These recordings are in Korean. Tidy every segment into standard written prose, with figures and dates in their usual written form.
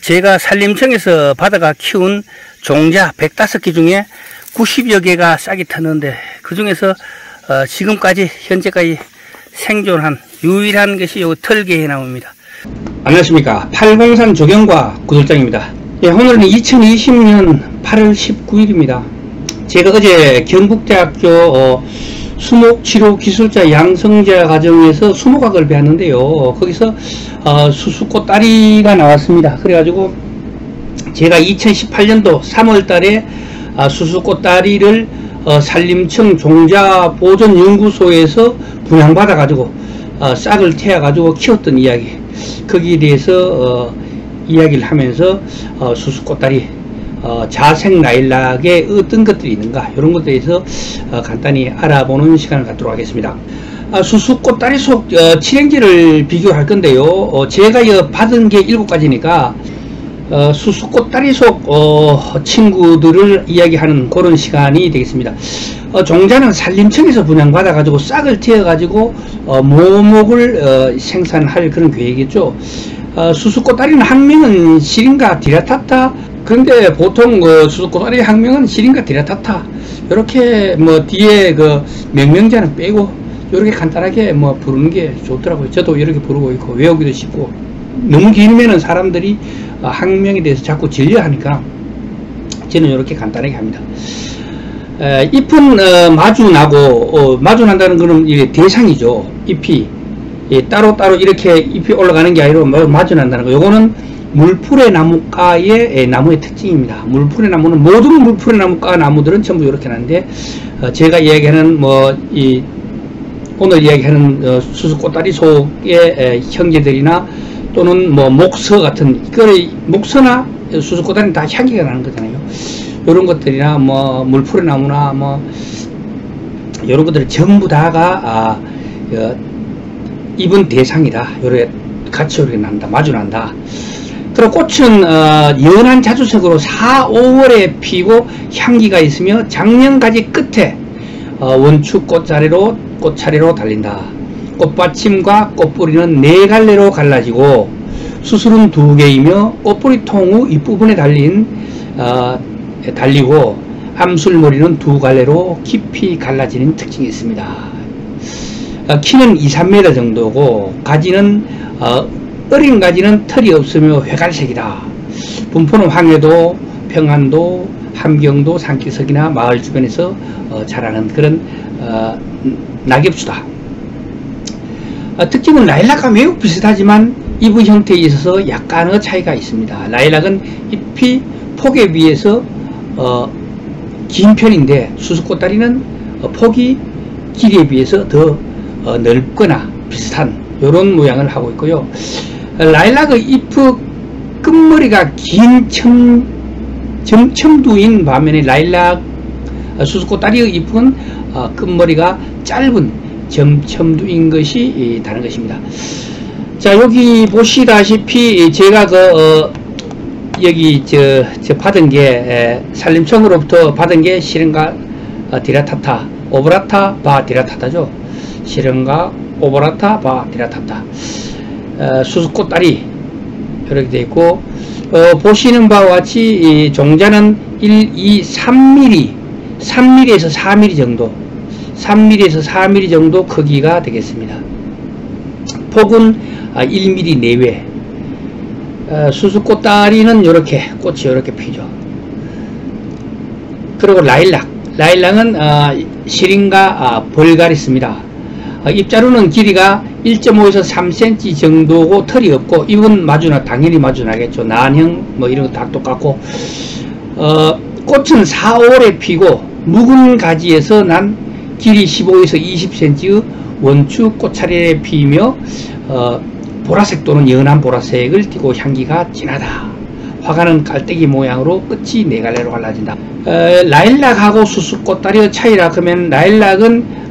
제가 산림청에서 받아가 키운 종자 105개 중에 90여 개가 싹이 텄는데 그 중에서 지금까지 현재까지 생존한 유일한 것이 요 털개나무입니다. 안녕하십니까. 팔공산 조경과 구돌장입니다. 예, 오늘은 2020년 8월 19일입니다. 제가 어제 경북대학교 수목치료기술자 양성자 과정에서 수목학을 배웠는데요. 거기서 수수꽃다리가 나왔습니다. 그래가지고 제가 2018년도 3월달에 수수꽃다리를 산림청 종자보존연구소에서 분양받아가지고 싹을 태워가지고 키웠던 이야기, 거기에 대해서 이야기를 하면서 수수꽃다리 자생 라일락에 어떤 것들이 있는가, 이런 것들에 대해서 간단히 알아보는 시간을 갖도록 하겠습니다. 수수꽃다리 속 칠행지를 비교할 건데요. 제가 받은 게 7가지니까 수수꽃다리 속 친구들을 이야기하는 그런 시간이 되겠습니다. 종자는 산림청에서 분양받아 가지고 싹을 틔어 가지고 모목을 생산할 그런 계획이죠. 수수꽃다리는 학명은 시린가 디라타타. 그런데 보통 수수꽃다리 학명은 시린가 디라타타, 이렇게 뒤에 명명자는 빼고 이렇게 간단하게 부르는 게 좋더라고요. 저도 이렇게 부르고 있고 외우기도 쉽고, 너무 길면은 사람들이 학명에 대해서 자꾸 질려하니까 저는 이렇게 간단하게 합니다. 잎은 마주나고, 마주난다는 것은 대상이죠. 잎이 따로따로 이렇게 잎이 올라가는 게 아니라 마주난다는 거. 요거는 물풀의 나무과의 나무의 특징입니다. 물풀의 나무는, 모든 물풀의 나무과 나무들은 전부 이렇게 나는데, 제가 이야기하는 오늘 이야기하는 수수꽃다리 속의 형제들이나 또는 목서 같은, 목서나 수수꽃다리는 다 향기가 나는 거잖아요. 이런 것들이나 물풀의 나무나 이런 것들은 전부 다가 입은 대상이다. 요렇게 같이 이렇게 난다, 마주난다. 그리고 꽃은 연한 자주색으로 4, 5월에 피고 향기가 있으며 작년가지 끝에 원축 꽃차례로 달린다. 꽃받침과 꽃뿌리는 4갈래로 갈라지고 수술은 2개이며 꽃뿌리 통후 윗부분에 달리고 암술머리는 2갈래로 깊이 갈라지는 특징이 있습니다. 키는 2, 3m 정도고 가지는 어린 가지는 털이 없으며 회갈색이다. 분포는 황해도, 평안도, 함경도, 산기슭이나 마을 주변에서 자라는 그런 낙엽수다. 특징은 라일락과 매우 비슷하지만 잎의 형태에 있어서 약간의 차이가 있습니다. 라일락은 잎이 폭에 비해서 긴 편인데 수수꽃다리는 폭이 길이에 비해서 더 넓거나 비슷한 이런 모양을 하고 있고요. 라일락의 잎의 끝머리가 긴 점첨두인 반면에 수수꽃다리의 잎은 끝머리가 짧은 점첨두인 것이 다른 것입니다. 자, 여기 보시다시피 제가 여기 받은 게 산림청으로부터 받은 게 시른가 디라타타, 오브라타 바 디라타타죠. 시른가 오브라타 바 디라타타. 수수꽃다리 이렇게 되어 있고, 보시는 바와 같이 종자는 1, 2, 3mm, 3mm에서 4mm 정도, 3mm에서 4mm 정도 크기가 되겠습니다. 폭은 1mm 내외. 수수꽃다리는 이렇게 꽃이 이렇게 피죠. 그리고 라일락은 시린가 벌가리스입니다. 잎자루는 길이가 1.5에서 3cm 정도고 털이 없고, 잎은 당연히 마주나겠죠. 난형 이런 거 다 똑같고, 꽃은 4, 5월에 피고 묵은 가지에서 난 길이 15에서 20cm의 원축 꽃차례에 피며 보라색 또는 연한 보라색을 띠고 향기가 진하다. 화가는 깔때기 모양으로 끝이 4갈래로 갈라진다. 라일락하고 수수꽃다리의 차이라 그러면, 라일락은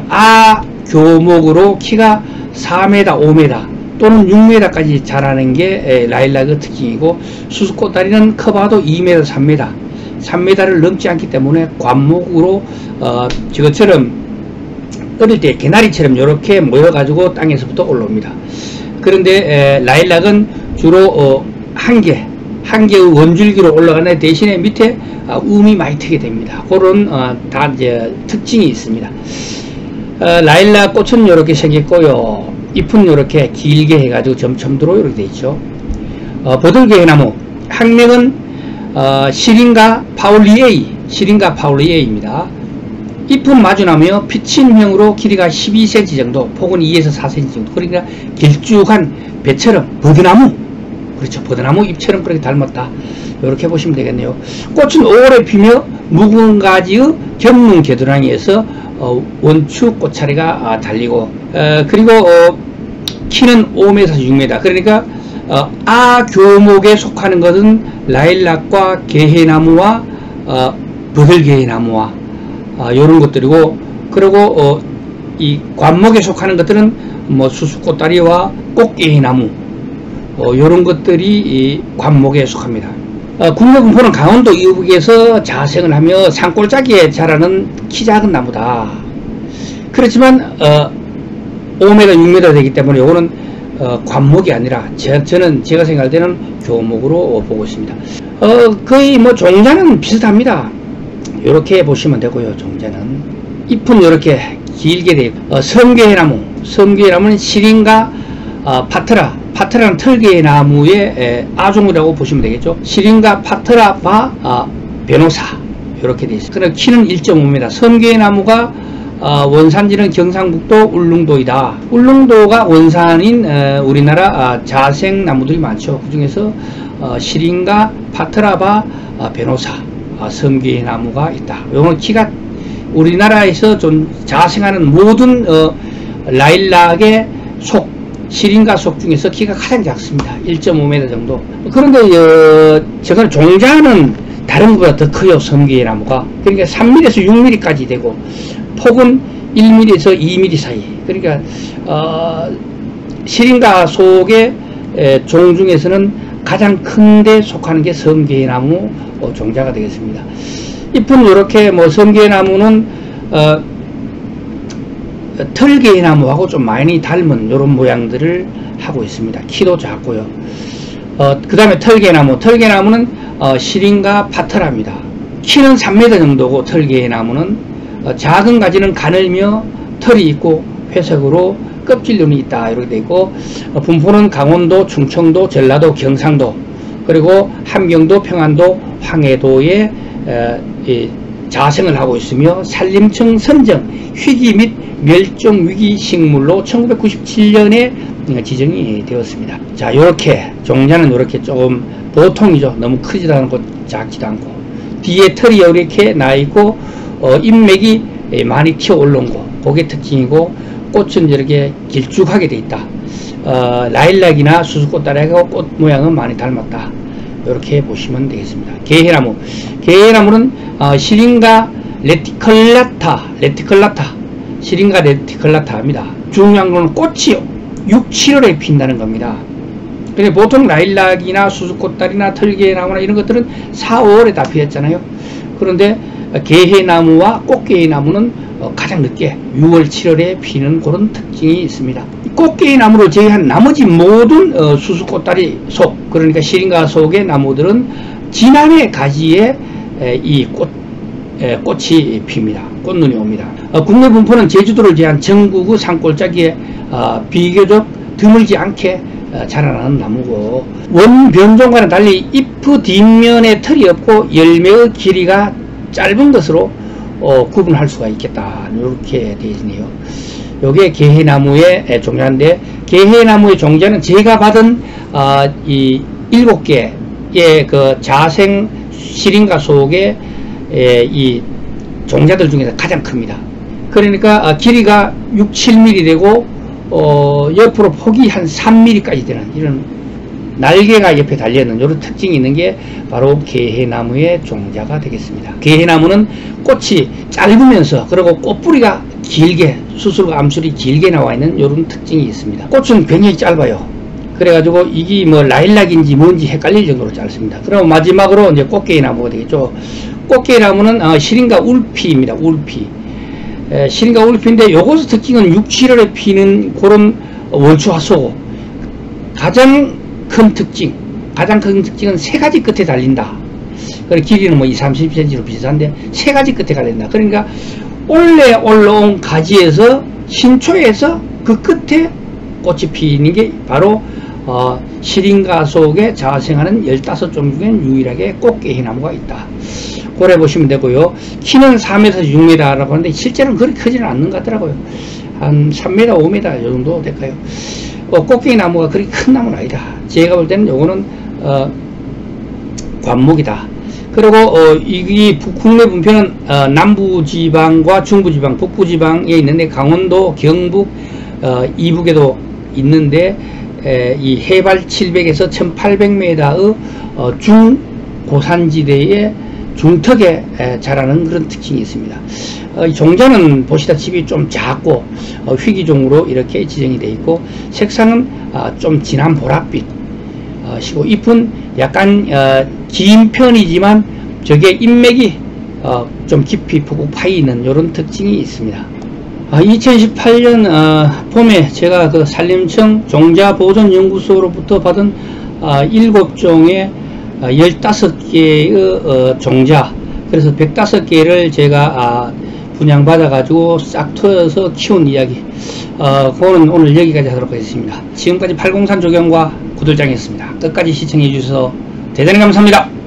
교목으로 키가 4m, 5m 또는 6m까지 자라는 게 라일락의 특징이고, 수수꽃다리는 커봐도 2m, 3m를 넘지 않기 때문에 관목으로 저것처럼 어릴 때 개나리처럼 이렇게 모여가지고 땅에서부터 올라옵니다. 그런데 라일락은 주로 한 개 한 개의 원줄기로 올라가는 대신에 밑에 움이 많이 트게 됩니다. 그런 다 이제 특징이 있습니다. 라일락 꽃은 이렇게 생겼고요. 잎은 이렇게 길게 해가지고 점점도로 이렇게 되어 있죠. 버들개나무 학명은 시린가 파울리에이입니다. 잎은 마주나며 피친형으로 길이가 12cm 정도, 폭은 2에서 4cm 정도. 그러니까 길쭉한 배처럼 버드나무, 그렇죠, 버드나무 잎처럼 그렇게 닮았다, 이렇게 보시면 되겠네요. 꽃은 오래 피며 묵은 가지의 견문 겨드랑이에서 원축 꽃차례가 달리고, 그리고 키는 5m에서 6m. 그러니까 아교목에 속하는 것은 라일락과 게해나무와 버들게해나무와 요런 것들이고, 그리고 이 관목에 속하는 것들은 뭐 수수꽃다리와 꽃게해나무 요런 것들이 이 관목에 속합니다. 국내분포는 강원도 이북에서 자생을 하며 산골짜기에 자라는 키 작은 나무다. 그렇지만 5m, 6m 되기 때문에 요거는 관목이 아니라 저는 제가 생각할 때는 교목으로 보고 있습니다. 거의 뭐 종자는 비슷합니다. 이렇게 보시면 되고요. 종자는 잎은 이렇게 길게 되어 있고, 섬개나무는 시린가 파트라는 털개나무의 아종이라고 보시면 되겠죠. 시린가 파트라바 베노사 이렇게 되어 있습니다. 그럼 키는 1.5m. 섬개나무가 원산지는 경상북도 울릉도이다. 울릉도가 원산인 우리나라 자생나무들이 많죠. 그 중에서 시린가 파트라바 베노사 섬개나무가 있다. 요건 키가 우리나라에서 좀 자생하는 모든 라일락의 속, 시린가 속 중에서 키가 가장 작습니다. 1.5m 정도. 그런데 저건 종자는 다른 것보다 더 커요. 섬개나무가. 그러니까 3mm에서 6mm까지 되고, 폭은 1mm에서 2mm 사이. 그러니까 시린가 속의 종 중에서는 가장 큰 데 속하는 게 섬개나무 종자가 되겠습니다. 잎은 이렇게 뭐 섬개나무는 털개나무하고 좀 많이 닮은 이런 모양들을 하고 있습니다. 키도 작고요. 그 다음에 털개나무는 시린가 파트라입니다. 키는 3m 정도고, 털개나무는 작은 가지는 가늘며 털이 있고 회색으로 껍질눈이 있다, 이렇게 되어 있고, 분포는 강원도, 충청도, 전라도, 경상도, 그리고 함경도, 평안도, 황해도에 자생을 하고 있으며 산림청 선정 희귀 및 멸종위기 식물로 1997년에 지정이 되었습니다. 자, 요렇게 종자는 이렇게 조금 보통이죠. 너무 크지도 않고 작지도 않고, 뒤에 털이 이렇게 나 있고 잎맥이 많이 튀어 올라온 거, 그게 특징이고, 꽃은 이렇게 길쭉하게 돼 있다. 라일락이나 수수꽃다리하고 꽃 모양은 많이 닮았다. 이렇게 보시면 되겠습니다. 게해나무는 시린가 레티컬라타입니다. 중요한 건 꽃이 6, 7월에 핀다는 겁니다. 근데 보통 라일락이나 수수꽃다리나 털개나무나 이런 것들은 4, 5월에 다 피었잖아요. 그런데 게해나무와 꽃게나무는 가장 늦게 6월, 7월에 피는 그런 특징이 있습니다. 꽃게나무를 제외한 나머지 모든 수수꽃다리 속, 그러니까 시린가 속의 나무들은 지난해 가지에 이 꽃이 핍니다. 꽃눈이 옵니다. 국내 분포는 제주도를 제한 전국의 산골짜기에 비교적 드물지 않게 자라나는 나무고, 원변종과는 달리 잎 뒷면에 털이 없고 열매의 길이가 짧은 것으로 구분할 수가 있겠다, 이렇게 되어 있네요. 요게 게해나무의 종자인데, 게해나무의 종자는 제가 받은 이 7개의 그 자생 시린가 속의 이 종자들 중에서 가장 큽니다. 그러니까 길이가 6, 7mm 되고 옆으로 폭이 한 3mm까지 되는 이런 날개가 옆에 달려있는 이런 특징이 있는 게 바로 게해나무의 종자가 되겠습니다. 게해나무는 꽃이 짧으면서, 그리고 꽃뿌리가 길게, 수술과 암술이 길게 나와 있는 이런 특징이 있습니다. 꽃은 굉장히 짧아요. 그래가지고 이게 뭐 라일락인지 뭔지 헷갈릴 정도로 짧습니다. 그럼 마지막으로 이제 꽃게나무가 되겠죠. 꽃게나무는 시린가 울피입니다. 시린가 울피인데, 요것의 특징은 6, 7월에 피는 그런 월초화소고, 가장 큰 특징, 가장 큰 특징은 세 가지 끝에 달린다. 그리고 길이는 뭐 20-30cm로 비슷한데 세 가지 끝에 달린다. 그러니까 올해 올라온 가지에서 신초에서 그 끝에 꽃이 피는 게 바로 시린가 속에 자생하는 15종 중에 유일하게 꽃게희나무가 있다. 고래 보시면 되고요. 키는 4m에서 6m라고 하는데 실제로는 그렇게 크지는 않는 것 같더라고요. 한 3m, 5m 정도 될까요? 꽃게희나무가 그렇게 큰 나무는 아니다. 제가 볼 때는 요거는 관목이다. 그리고 이 국내 분표는 남부지방과 중부지방, 북부지방에 있는데 강원도, 경북, 이북에도 있는데 이 해발 700에서 1800m의 중고산지대에 중턱에 자라는 그런 특징이 있습니다. 종자는 보시다시피 좀 작고 희귀종으로 이렇게 지정이 되어 있고 색상은 좀 진한 보랏빛 시고 잎은 약간 긴 편이지만 저게 잎맥이 좀 깊이 푹 파이는 이런 특징이 있습니다. 2018년 봄에 제가 그 산림청 종자보존연구소로부터 받은 7종의 15개의 종자, 그래서 105개를 제가 분양받아 가지고 싹 터서 키운 이야기, 그거는 오늘 여기까지 하도록 하겠습니다. 지금까지 803 조경과 구들장이었습니다. 끝까지 시청해 주셔서 대단히 감사합니다.